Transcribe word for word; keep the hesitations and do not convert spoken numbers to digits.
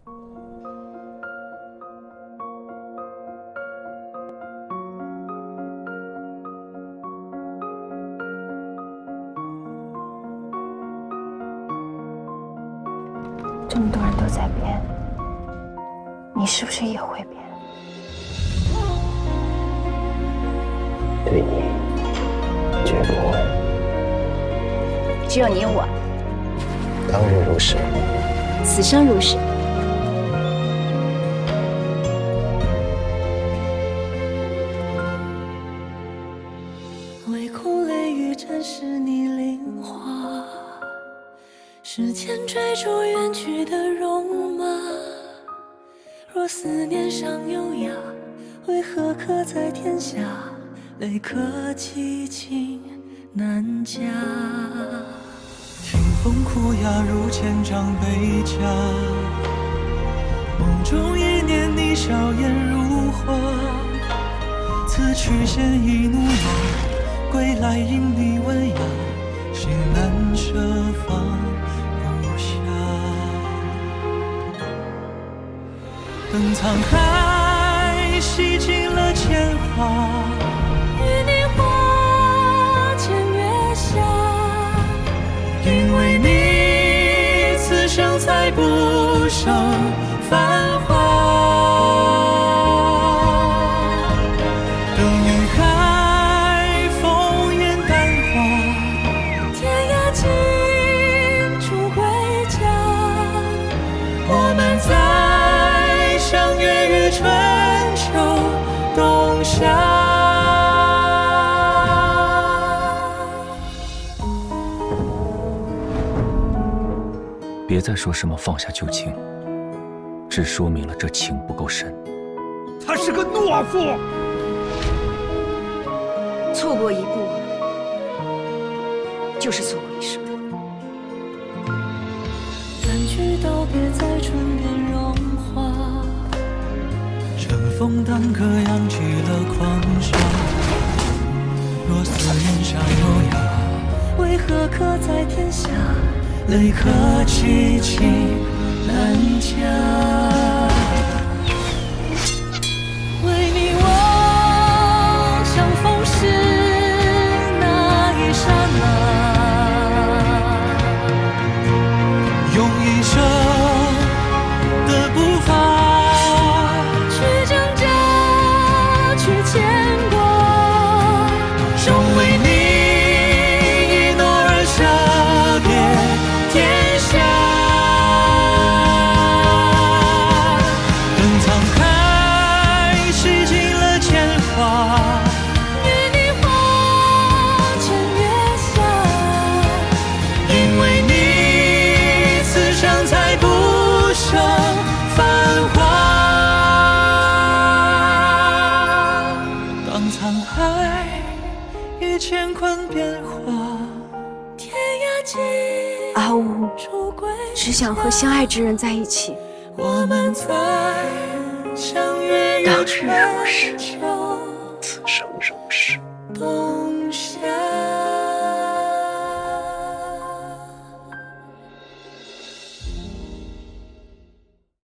这么多人都在变，你是不是也会变？ 对你，绝不会。 只有你有我。 当日如是， 此生如是。 唯恐泪雨沾湿你菱花，时间追逐远去的戎马。若思念尚优雅，为何刻在天下？泪可寄情难夹。听风哭哑如千丈悲家，梦中一念你笑颜如花。此去先易怒马，归来因你温雅，心难舍放不下。等沧海洗尽了铅华，与你花前月下。因为你，此生才不剩繁华。等云海烽烟淡化，天涯尽处归家。我们再相约于春秋冬夏。 别再说什么放下旧情，只说明了这情不够深。 他是个懦夫， 错过一步，就是错过一生。 三句道别在唇边融化，乘风当歌扬起了狂沙。若思念尚优雅，为何刻在天下？泪可寄情难夹。为你望相逢时那一刹那，用一生的步伐去挣扎，去牵挂，终为你一诺而舍别天下。等沧海洗尽了铅华，与你花前月下。因为你，此生才不剩繁华。当沧海与乾坤变化，天涯尽阿乌只想和相爱之人在一起。 我们在相约于春秋